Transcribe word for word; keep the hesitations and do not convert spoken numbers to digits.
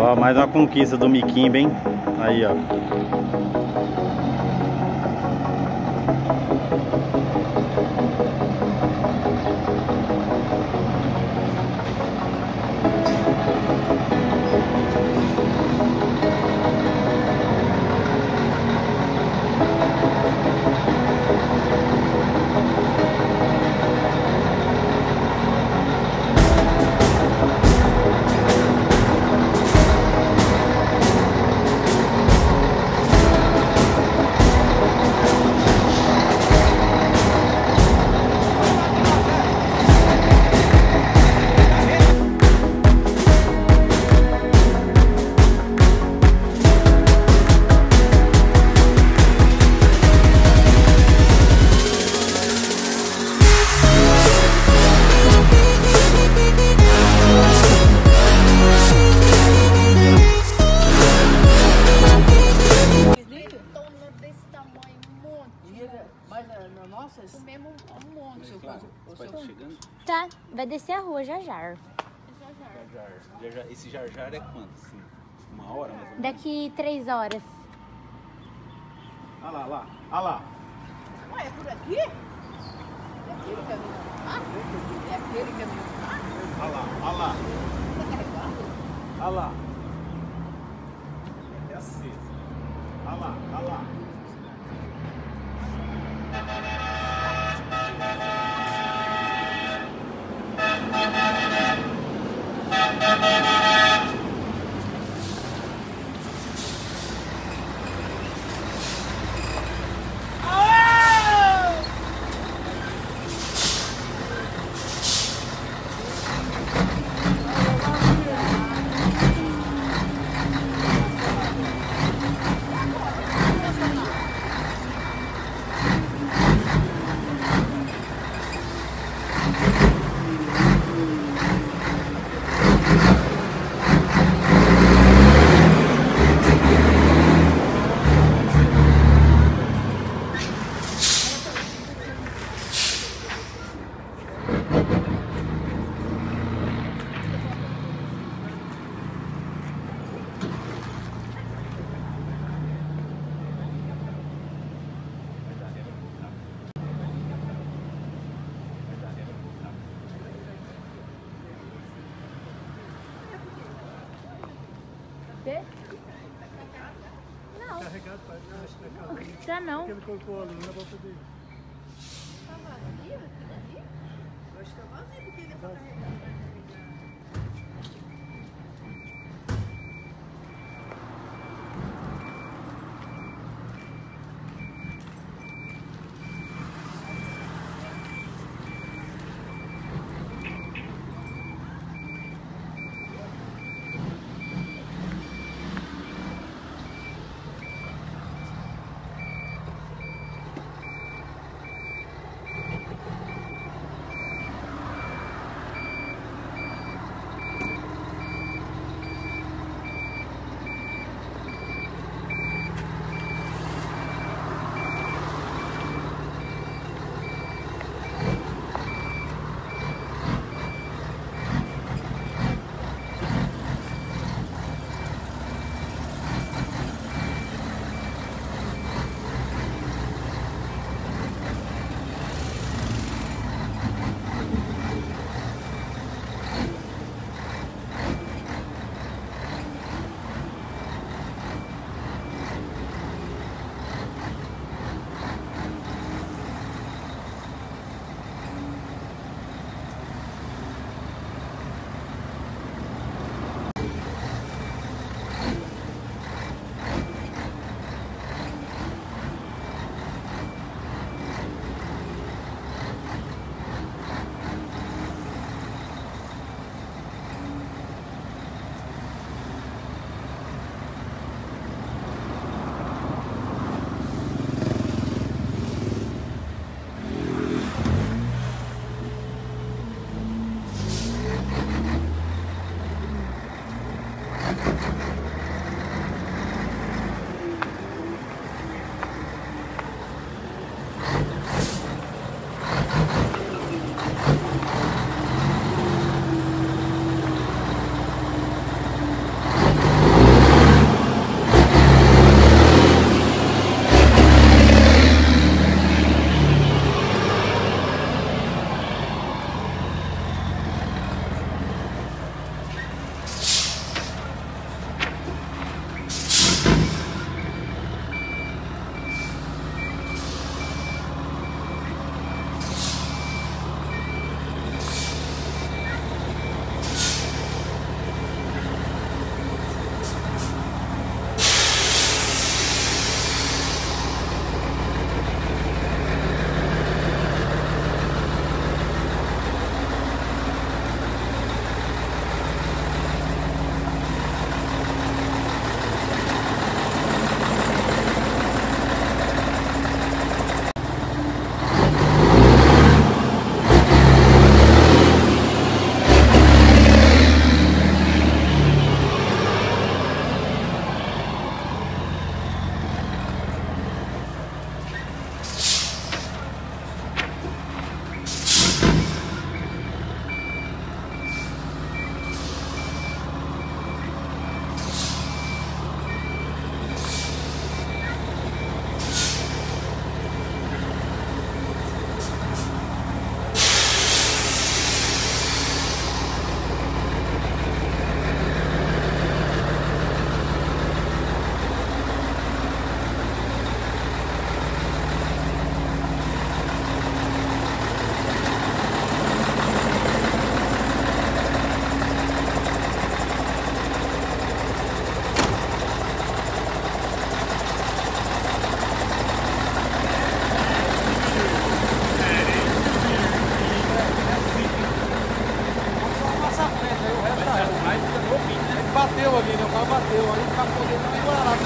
Ó, mais uma conquista do Miquimba, hein? Aí, ó. Comemos um monte. Chegando? Tá, vai descer a rua já já. Jar Jar. Esse Jar Jar é quanto? Assim, uma hora mais ou menos? Daqui três horas. Olha lá, lá, olha lá. Ué, é por aqui? É aquele caminho lá? É aquele caminho lá? Olha lá, olha lá. Tá carregado? Olha lá. É aceso. Olha lá, olha lá. Não. Carregado para trás da cabine. Já não. Porque ele colocou ali, não vai poder. Tá vazio aquilo ali? Eu acho que tá vazio porque ele é pra carregar. bateu ali, né? O carro bateu. Aí capou dentro também Guararapes.